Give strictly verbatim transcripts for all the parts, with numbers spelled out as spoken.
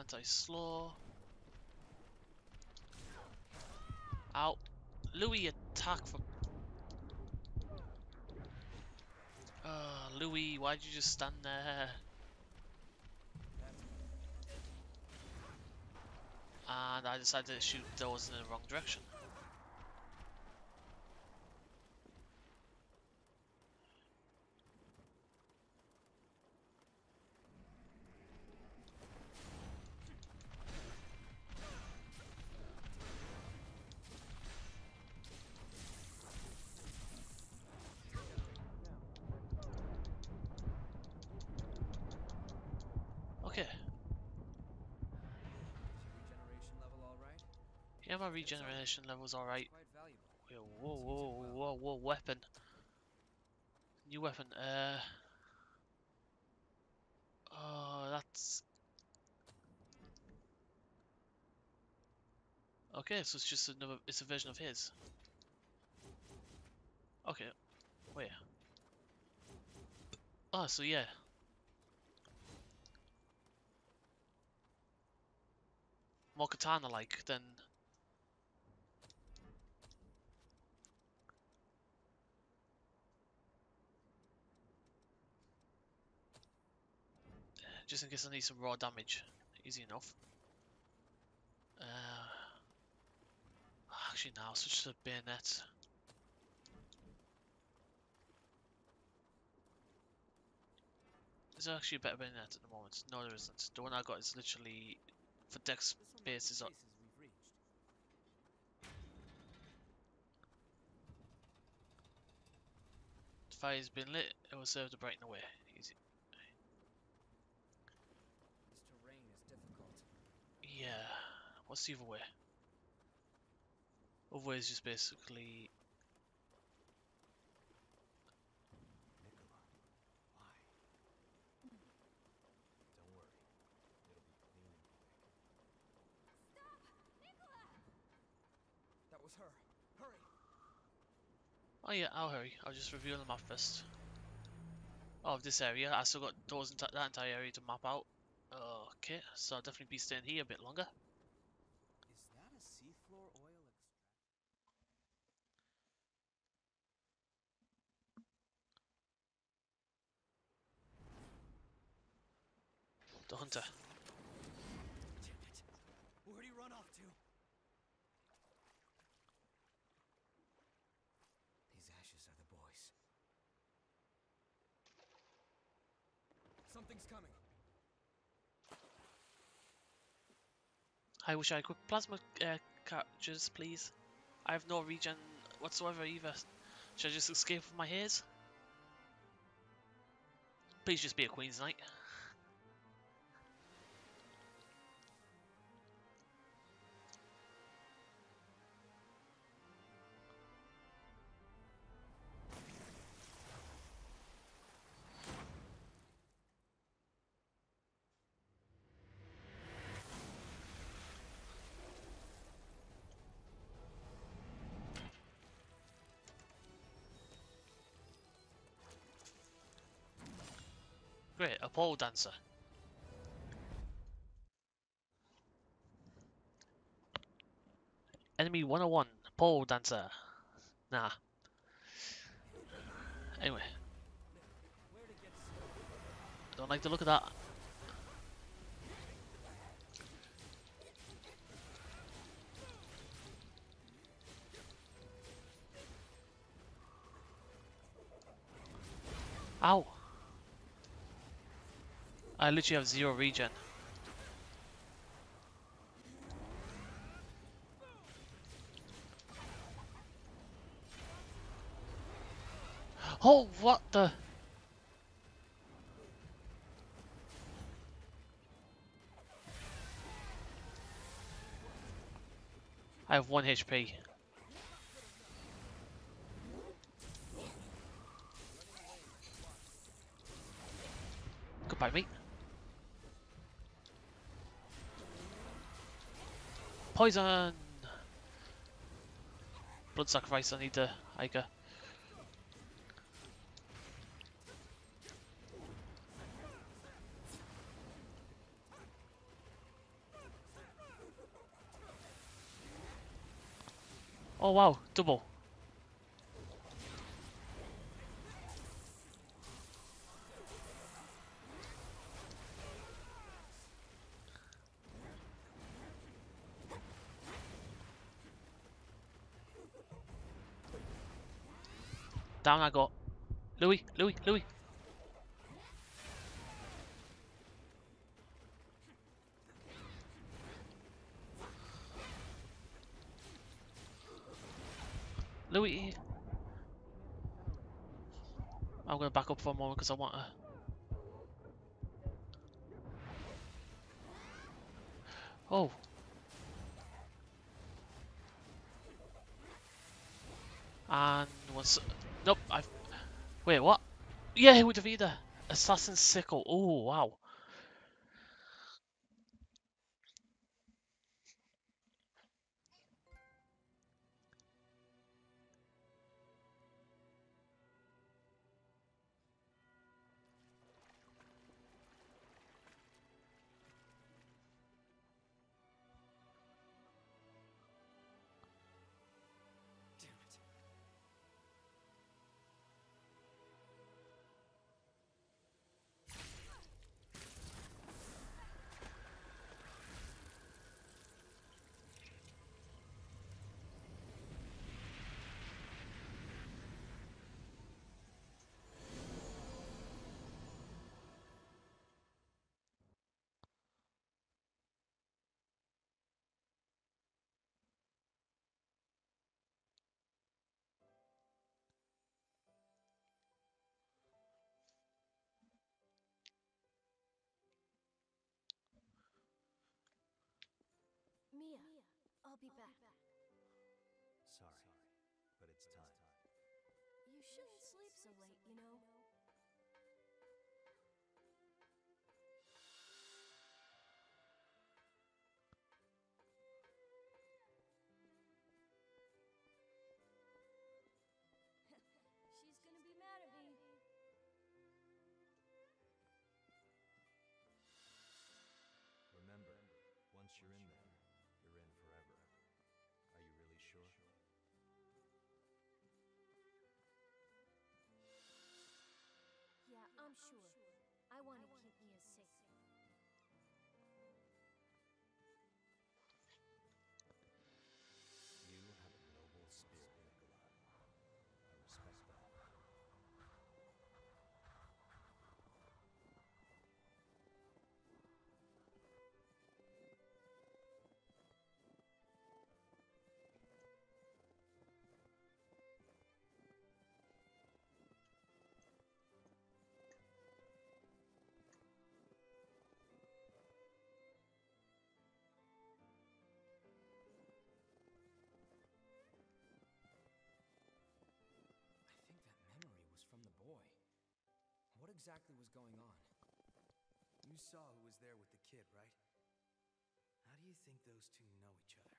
anti-slow. Ow. Louis attack for... Uh, Louis, why'd you just stand there? And I decided to shoot those in the wrong direction. Okay. Yeah, my regeneration level's alright. Whoa, whoa, whoa, whoa, weapon. New weapon. Uh. Oh, that's. Okay, so it's just another. It's a version of his. Okay. Wait. Oh, so yeah. More katana-like than. Just in case I need some raw damage. Easy enough. Uh, actually, now switch to the bayonet. Is there actually a better bayonet at the moment? No, there isn't. The one I got is literally for dex bases. Up. The fire's been lit. It will serve to brighten the way. Easy. This terrain is difficult. Yeah. What's the other way? Other way is just basically. Nicola, why? Don't worry. It'll be clean and quick. Stop! Nicola! That was her. Hurry! Oh yeah, I'll hurry. I'll just reveal the map first. Oh, of this area. I still got those enti that entire area to map out. Okay, so I'll definitely be staying here a bit longer. Is that a seafloor oil The hunter. Damn it! Where'd he run off to? These ashes are the boys. Something's coming. I wish I could plasma uh, cartridges, please. I have no regen whatsoever either. Should I just escape with my haze? Please just be a Queen's Knight. Great, a pole dancer. Enemy one oh one, pole dancer. Nah. Anyway. Don't like the look of that. Ow! I literally have zero regen. Oh, what the? I have one H P. Goodbye, mate. Poison! Blood sacrifice, I need the Ica. Oh wow, double. Down I go. Louis, Louis, Louis. Louis. I'm gonna back up for a moment because I want to. Oh. And once. Nope. I. Wait. What? Yeah, with Davida. Assassin's Sickle. Oh wow. Damn it. Mia, I'll be back. Sorry, but it's time. You shouldn't sleep so late, you know. She's gonna be mad at me. Remember, once you're in there, you're in forever. Are you really sure? Yeah, I'm sure. I want to keep Mia safe. You have a noble spirit, Nikolai. I respect that. I think that memory was from the boy. What exactly was going on? You saw who was there with the kid, right? How do you think those two know each other?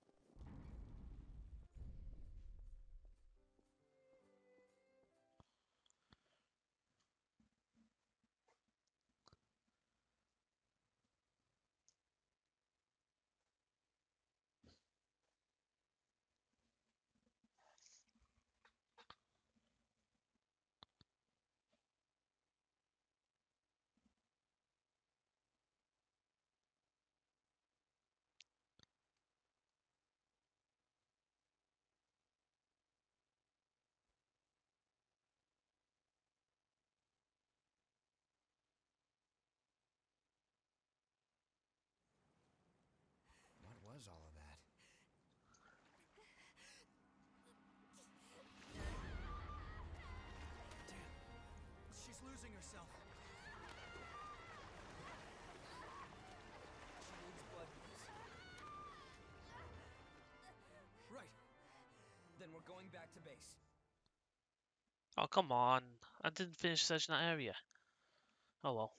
What was all of that? Damn, she's losing herself. She needs blood news. Right. Then we're going back to base. Oh come on. I didn't finish searching that area. Oh well.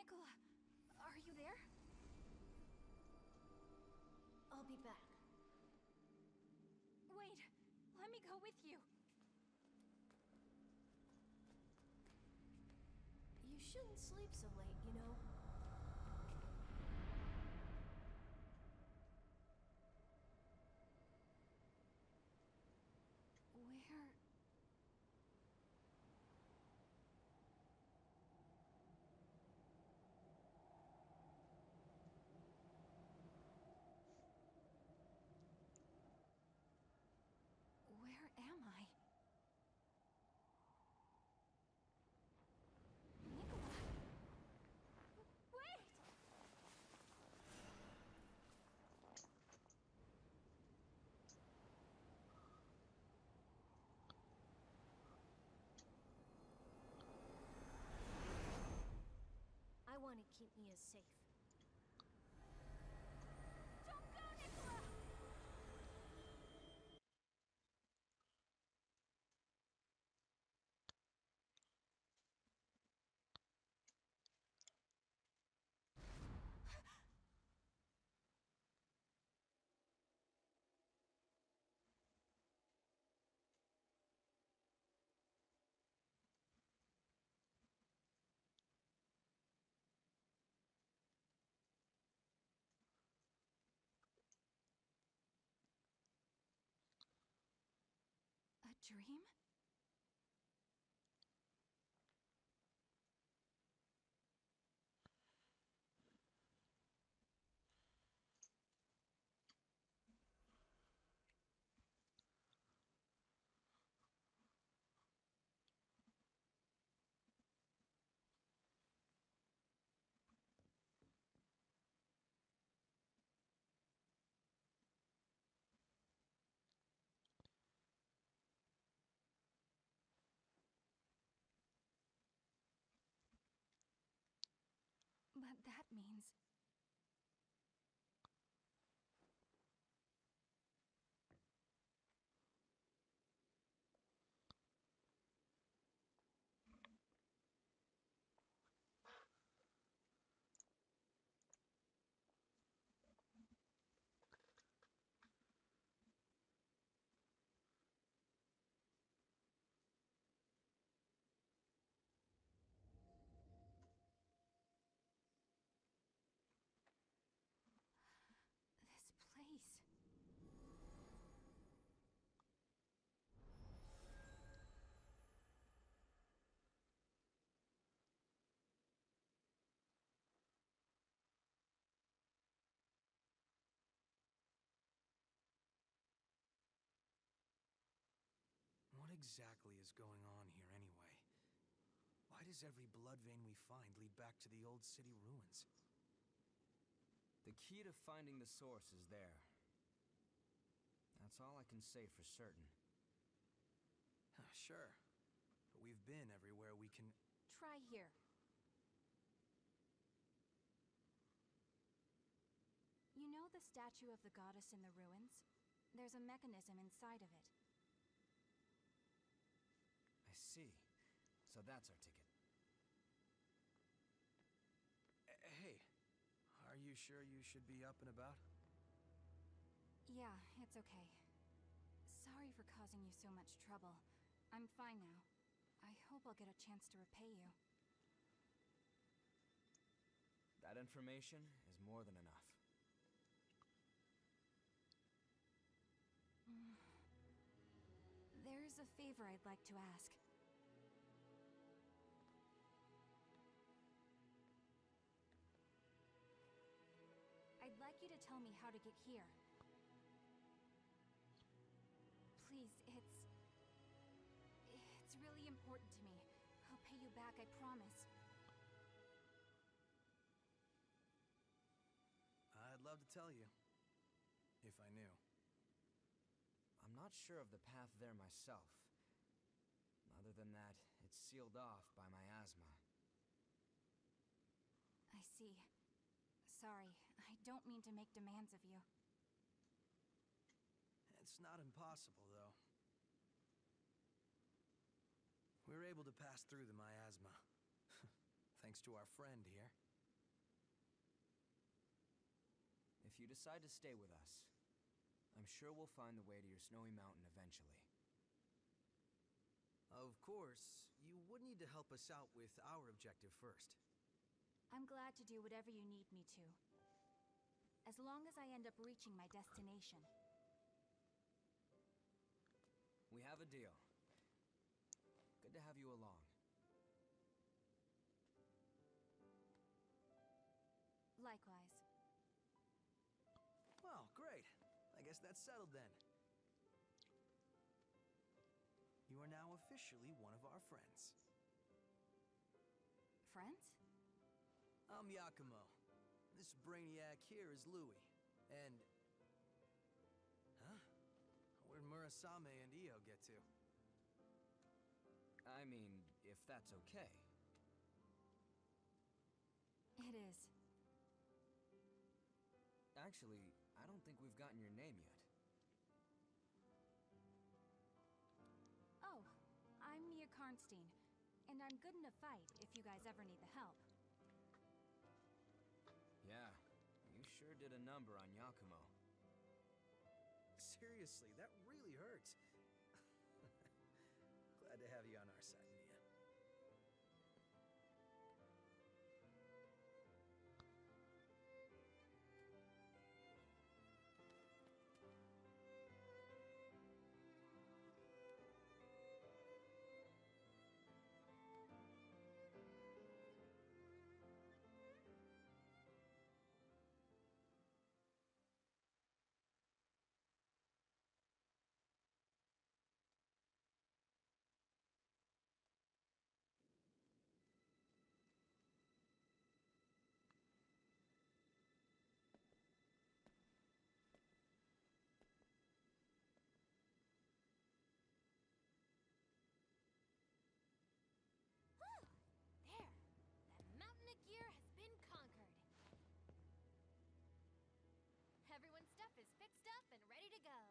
Nicola, are you there? I'll be back. Wait, let me go with you. You shouldn't sleep so late, you know. Where... Where am I? Nicola! Wait! I want to keep Mia safe. Don't go, Nicola! A dream? But that means... this place... What exactly is going on here anyway? Why does every blood vein we find lead back to the old city ruins? The key to finding the source is there. That's all I can say for certain. Huh, sure. But we've been everywhere we can... Try here. You know the statue of the goddess in the ruins? There's a mechanism inside of it. I see. So that's our ticket. Uh, hey, are you sure you should be up and about? Yeah, it's okay. Sorry for causing you so much trouble. I'm fine now. I hope I'll get a chance to repay you. That information is more than enough. Mm. There's a favor I'd like to ask. I'd like you to tell me how to get here. Please, it's... It's really important to me. I'll pay you back, I promise. I'd love to tell you. If I knew. I'm not sure of the path there myself. Other than that, it's sealed off by miasma. I see. Sorry, I don't mean to make demands of you. It's not impossible, though. We were able to pass through the miasma. Thanks to our friend here. If you decide to stay with us, I'm sure we'll find the way to your snowy mountain eventually. Of course, you would need to help us out with our objective first. I'm glad to do whatever you need me to. As long as I end up reaching my destination. We have a deal. Good to have you along. Likewise. Well, great. I guess that's settled then. You are now officially one of our friends. Friends? I'm Yakumo. This brainiac here is Louis. And... Huh? Where'd Murasame and Io get to? I mean, if that's okay. It is. Actually, I don't think we've gotten your name yet. Oh, I'm Mia Karnstein, and I'm good in a fight if you guys ever need the help. Yeah, you sure did a number on Yakumo. Seriously, that really hurts. Glad to have you on our side, Mia. There! That mountain of gear has been conquered. Everyone's stuff is fixed up and ready to go.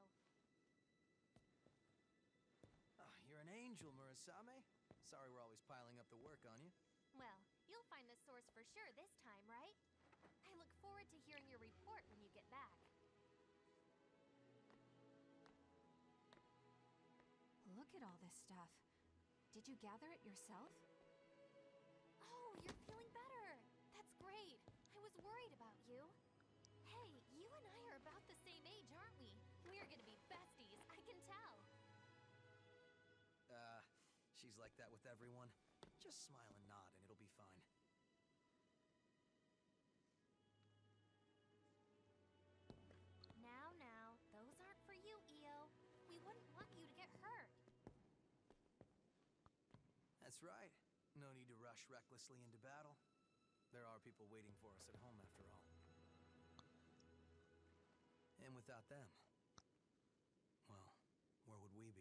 Ah, you're an angel, Murasame. Sorry we're always piling up the work on you. Well, you'll find the source for sure this time, right? I look forward to hearing your report when you get back. Look at all this stuff. Did you gather it yourself? Oh, you're feeling better! That's great! I was worried about you. Hey, you and I are about the same age, aren't we? We're gonna be besties, I can tell. Uh, she's like that with everyone. Just smile and nod and it'll be fine. Now, now, those aren't for you, Io. We wouldn't want you to get hurt. That's right. No need to rush recklessly into battle. There are people waiting for us at home, after all. And without them, well, where would we be?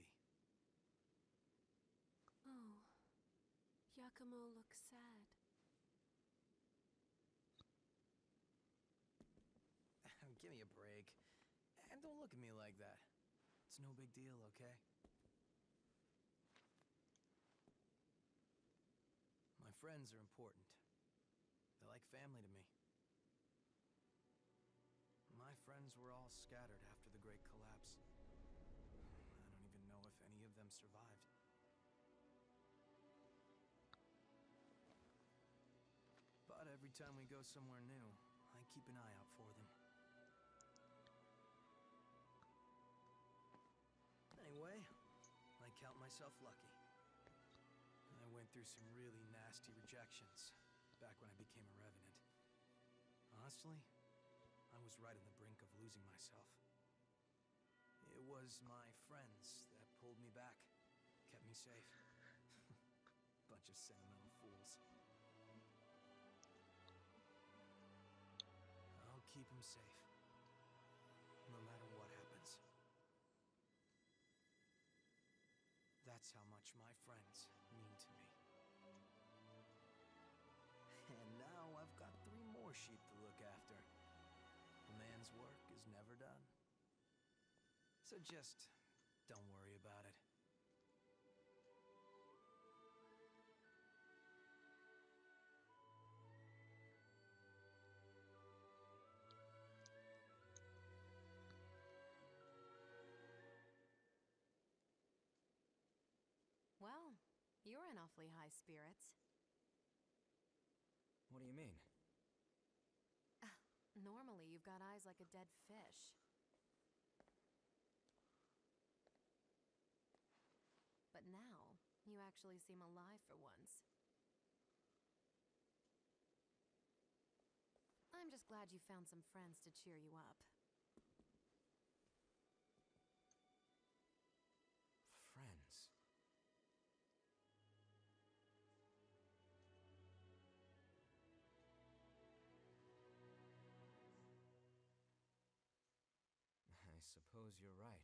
Oh, Yakumo looks sad. Give me a break. And don't look at me like that. It's no big deal, okay? My friends are important. They're like family to me. My friends were all scattered after the Great Collapse. I don't even know if any of them survived. But every time we go somewhere new, I keep an eye out for them. Anyway, I count myself lucky. I went through some really nasty rejections back when I became a Revenant. Honestly, I was right on the brink of losing myself. It was my friends that pulled me back, kept me safe. Bunch of sentimental fools. I'll keep them safe, no matter what happens. That's how much my friends mean to me. And now I've got three more sheep to look after. A man's work is never done. So just don't worry about it. in awfully high spirits. What do you mean? Normally, you've got eyes like a dead fish. But now, you actually seem alive for once. I'm just glad you found some friends to cheer you up. Friends. I suppose you're right.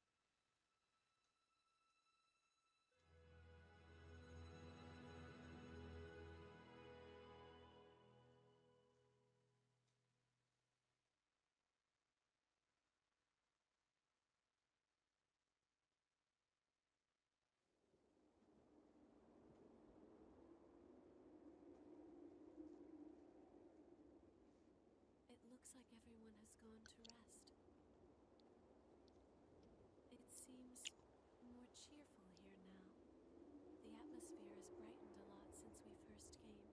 It looks like everyone has gone to rest. It seems more cheerful here now. The atmosphere has brightened a lot since we first came.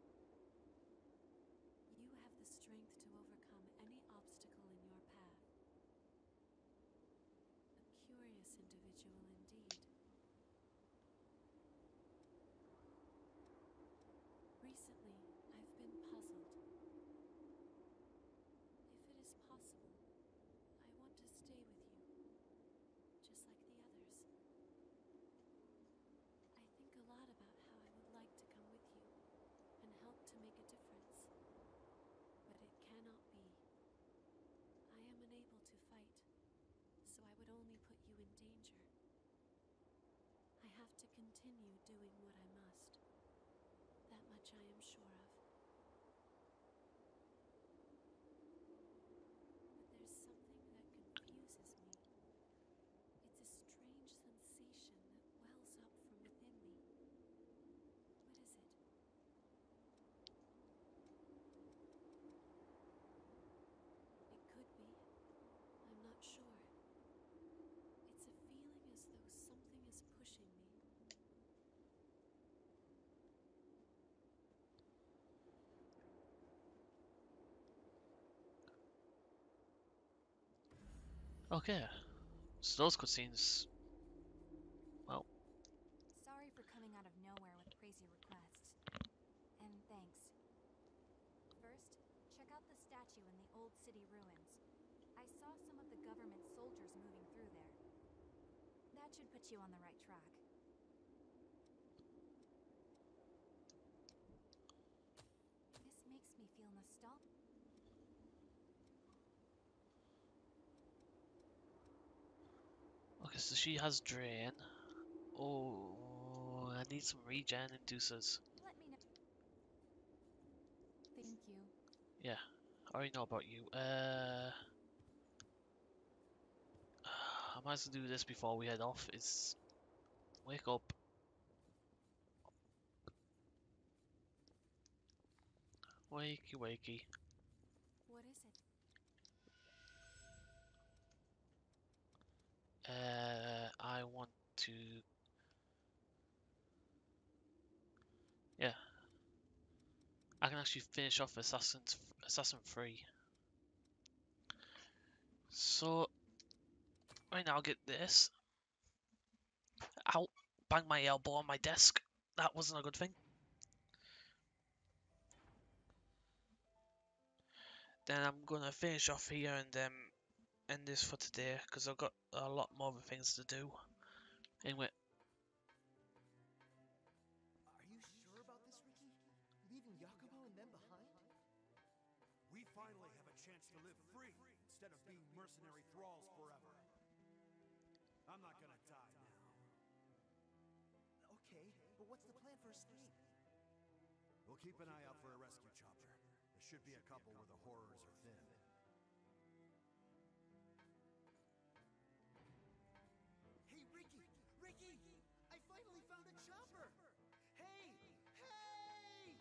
You have the strength to overcome any obstacle in your path. A curious individual indeed. Recently, I've been puzzled. If it is possible, I want to stay with you, just like the others. I think a lot about how I would like to come with you and help to make a difference. But it cannot be. I am unable to fight, so I would only put you in danger. I have to continue doing what I must. That much I am sure of. But there's something that confuses me. It's a strange sensation that wells up from within me. What is it? It could be. I'm not sure. It's a feeling as though something is pushing me. Okay, so those cutscenes. Well, Sorry for coming out of nowhere with crazy requests. And thanks. First, check out the statue in the old city ruins. I saw some of the government soldiers moving through there. That should put you on the right track. This makes me feel nostalgic. okay, so she has drain. Oh, I need some regen inducers. Let me know. Thank you. Yeah, I already know about you. Uh, I might as well do this before we head off. Is wake up. Wakey, wakey. What is it? Uh, I want to. Yeah, I can actually finish off Assassin's Assassin three. So right now I'll get this. Ow! Bang my elbow on my desk. That wasn't a good thing. Then I'm gonna finish off here and um, end this for today because I've got a lot more other things to do. Anyway, Are you sure about this, Ricky? Leaving Yakumo and them behind? We finally have a chance to live free instead of being mercenary thralls forever. I'm not gonna die now. Okay, but what's the plan for escape? We'll keep an eye out for a rescue chopper. There should be a couple where the horrors are thin. Hey, Ricky! Ricky! I finally found a chopper! Hey! Hey!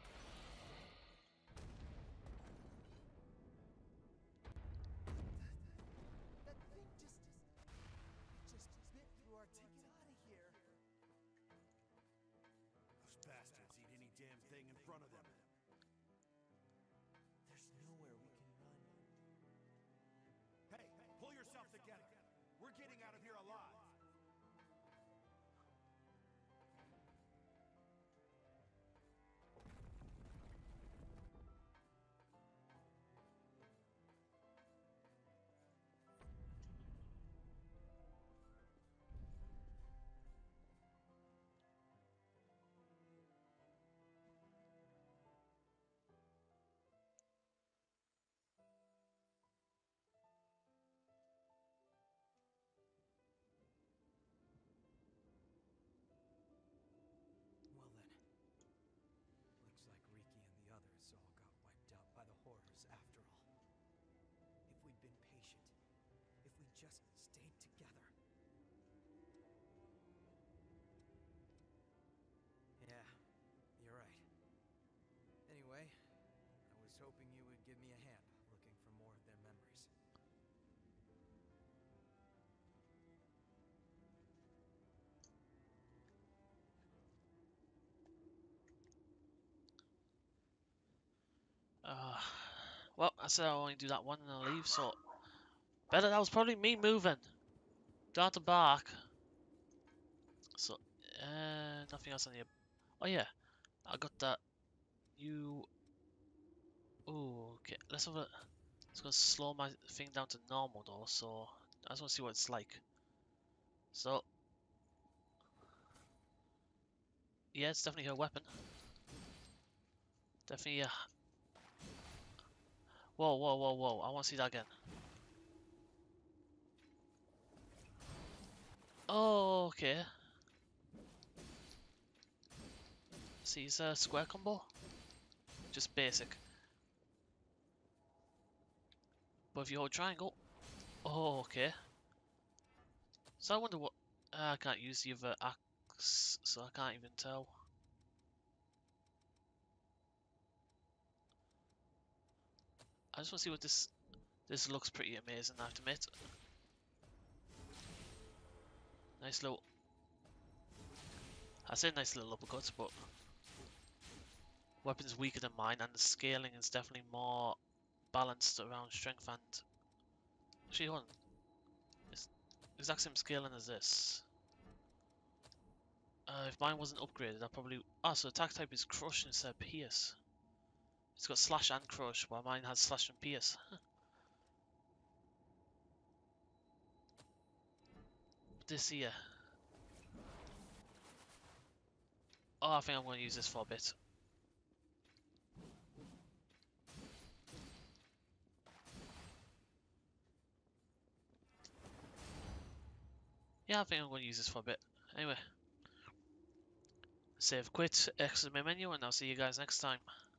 That thing just... just bit through our ticket out of here. together. We're getting out of here alive. Well then, looks like Riki and the others all got wiped out by the horrors after all. If we'd been patient, if we just stayed together. Yeah, you're right. Anyway, I was hoping you would give me a hand looking for more of their memories. Uh, well, I said I'll only do that one and I'll leave, so... Better, that was probably me moving. Don't have to bark. So, uh, nothing else on the... Oh yeah, I got that... You... Oh, okay, let's have a... It's gonna slow my thing down to normal though, so... I just want to see what it's like. So... Yeah, it's definitely her weapon. Definitely, yeah. Whoa, whoa, whoa, whoa, I want to see that again. Oh, okay. See, is a square combo? Just basic. But if you hold triangle... Oh, okay. So I wonder what... Uh, I can't use the other axe, so I can't even tell. I just want to see what this... This looks pretty amazing, I have to admit. Nice little... I say nice little uppercuts, but... Weapon's weaker than mine, and the scaling is definitely more balanced around strength and... Actually, hold on. It's the exact same scaling as this. Uh, if mine wasn't upgraded, I probably... Ah, so attack type is crush instead of pierce. It's got slash and crush, while mine has slash and pierce. This here. Oh, I think I'm going to use this for a bit. Yeah, I think I'm going to use this for a bit. Anyway. Save, quit, exit my menu, and I'll see you guys next time.